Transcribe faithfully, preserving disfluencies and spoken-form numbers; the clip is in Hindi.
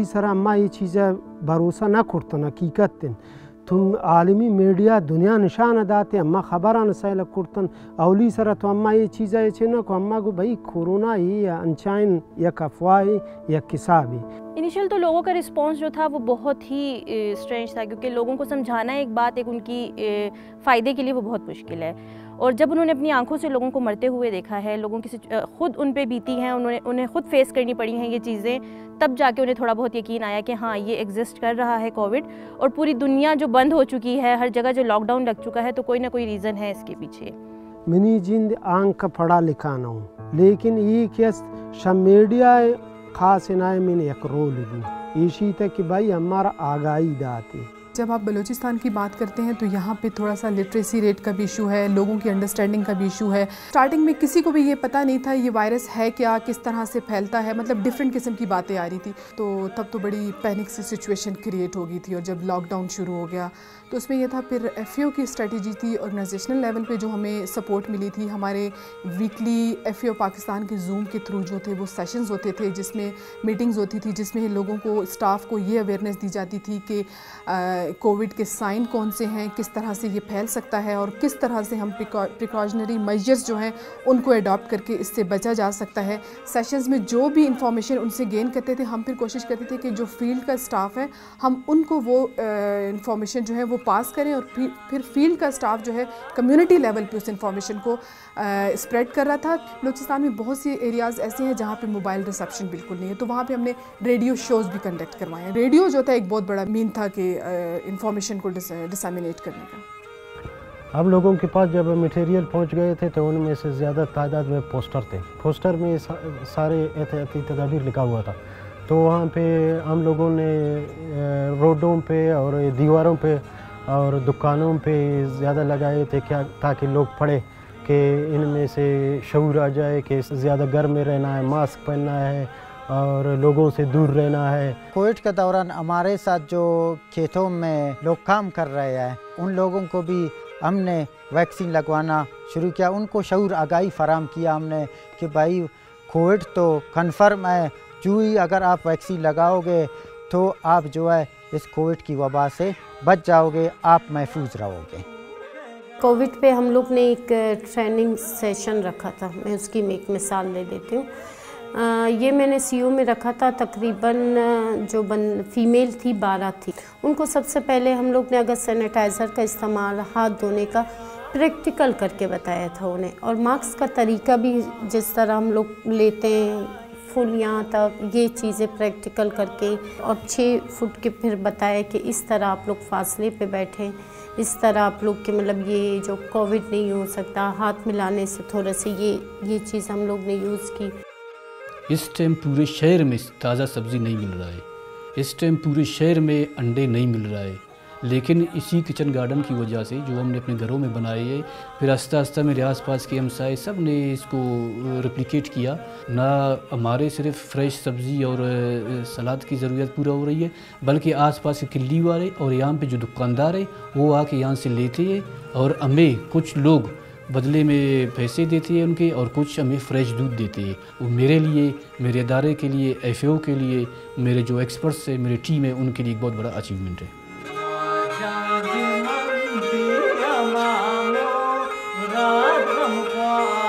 औली सर अम्मा ये चीज़ें भरोसा ना करतन हकीकत दिन तुम आलमी मीडिया दुनिया निशान दाते अम्मा खबर नसाइल कुर्तन औली सर तो अम्मा ये चीज़ें छे ना को अम्मा को भाई कोरोना ही या अनचाइन या अफवाह या किस्सा भी। इनिशियल तो लोगों का रिस्पांस जो था वो बहुत ही स्ट्रेंज था, क्योंकि लोगों को समझाना एक बात, एक उनकी फ़ायदे के लिए वो बहुत मुश्किल है। और जब उन्होंने अपनी आंखों से लोगों को मरते हुए देखा है, लोगों की खुद उन पे बीती हैं, उन्होंने उन्हें खुद फेस करनी पड़ी हैं ये चीज़ें, तब जाके उन्हें थोड़ा बहुत यकीन आया कि हाँ ये एग्जिस्ट कर रहा है कोविड। और पूरी दुनिया जो बंद हो चुकी है, हर जगह जो लॉकडाउन लग चुका है, तो कोई ना कोई रीज़न है इसके पीछे। मिनी जिंद आंख का पढ़ा लिखा ना हूँ, लेकिन ये क्या मीडिया खास इनाय मैंने एक रोल भी इसी तक कि भाई हमारा आगाही दाती। जब आप बलूचिस्तान की बात करते हैं तो यहाँ पे थोड़ा सा लिटरेसी रेट का भी इशू है, लोगों की अंडरस्टैंडिंग का भी इशू है। स्टार्टिंग में किसी को भी ये पता नहीं था ये वायरस है क्या, किस तरह से फैलता है, मतलब डिफरेंट किस्म की बातें आ रही थी। तो तब तो बड़ी पैनिक सी सिचुएशन क्रिएट हो गई थी। और जब लॉकडाउन शुरू हो गया तो उसमें यह था, फिर एफ ए ओ की स्ट्रेटजी थी ऑर्गेनाइजेशनल लेवल पे जो हमें सपोर्ट मिली थी। हमारे weekly F A O Pakistan के जूम के थ्रू जो थे वो सेशंस होते थे, जिसमें मीटिंग्स होती थी, जिसमें लोगों को, स्टाफ को ये अवेयरनेस दी जाती थी कि कोविड के साइन कौन से हैं, किस तरह से ये फैल सकता है और किस तरह से हम प्रिकॉशनरी मेजर्स जो हैं उनको अडॉप्ट करके इससे बचा जा सकता है। सेशंस में जो भी इंफॉर्मेशन उनसे गेन करते थे, हम फिर कोशिश करते थे कि जो फील्ड का स्टाफ है हम उनको वो इंफॉर्मेशन जो है वो पास करें, और फिर फिर फील्ड का स्टाफ जो है कम्युनिटी लेवल पे उस इंफॉर्मेशन को स्प्रेड कर रहा था। बलूचिस्तान में बहुत सी एरियाज़ ऐसे हैं जहाँ पे मोबाइल रिसेप्शन बिल्कुल नहीं है, तो वहाँ पे हमने रेडियो शोज़ भी कंडक्ट करवाए हैं। रेडियो जो था एक बहुत बड़ा मीन था कि इंफॉर्मेशन को डिसमिनेट करने का। अब लोगों के पास जब मटेरियल पहुंच गए थे तो उनमें से ज़्यादा तादाद में पोस्टर थे। पोस्टर में सा, सारे एहतियाती तदाबीर लिखा हुआ था। तो वहाँ पे हम लोगों ने रोडों पे और दीवारों पे और दुकानों पे ज़्यादा लगाए थे, क्या ताकि लोग पढ़े कि इनमें से शऊर आ जाए कि ज़्यादा घर में रहना है, मास्क पहनना है और लोगों से दूर रहना है। कोविड के दौरान हमारे साथ जो खेतों में लोग काम कर रहे हैं उन लोगों को भी हमने वैक्सीन लगवाना शुरू किया, उनको शऊर आगाही फराम किया हमने कि भाई कोविड तो कन्फर्म है, जो ही अगर आप वैक्सीन लगाओगे तो आप जो है इस कोविड की वबा से बच जाओगे, आप महफूज रहोगे। कोविड पे हम लोग ने एक ट्रेनिंग सेशन रखा था, मैं उसकी एक मिसाल ले देती हूँ। ये मैंने सी ओ में रखा था, तकरीबन जो बन फीमेल थी बारह थी। उनको सबसे पहले हम लोग ने अगर सैनिटाइज़र का इस्तेमाल, हाथ धोने का प्रैक्टिकल करके बताया था उन्हें, और मास्क का तरीका भी जिस तरह हम लोग लेते हैं फुल यहाँ तक, ये चीज़ें प्रैक्टिकल करके, और छः फुट के फिर बताया कि इस तरह आप लोग फासले पे बैठें, इस तरह आप लोग के मतलब ये जो कोविड नहीं हो सकता, हाथ मिलाने से थोड़ा से ये ये चीज़ हम लोग ने यूज़ की। इस टाइम पूरे शहर में ताज़ा सब्ज़ी नहीं मिल रहा है, इस टाइम पूरे शहर में अंडे नहीं मिल रहा है, लेकिन इसी किचन गार्डन की वजह से जो हमने अपने घरों में बनाए है, फिर आस्ता आस्ता मेरे आसपास के हमसाए सब ने इसको रेप्लिकेट किया। ना हमारे सिर्फ फ्रेश सब्ज़ी और सलाद की ज़रूरत पूरा हो रही है, बल्कि आसपास के किल्ली वाले और यहाँ पे जो दुकानदार है वो आके यहाँ से लेते हैं, और हमें कुछ लोग बदले में पैसे देते हैं उनके, और कुछ हमें फ्रेश दूध देते हैं। वो मेरे लिए, मेरे इदारे के लिए, एफ ए ओ के लिए, मेरे जो एक्सपर्ट्स हैं, मेरी टीम है, उनके लिए एक बहुत बड़ा अचीवमेंट है।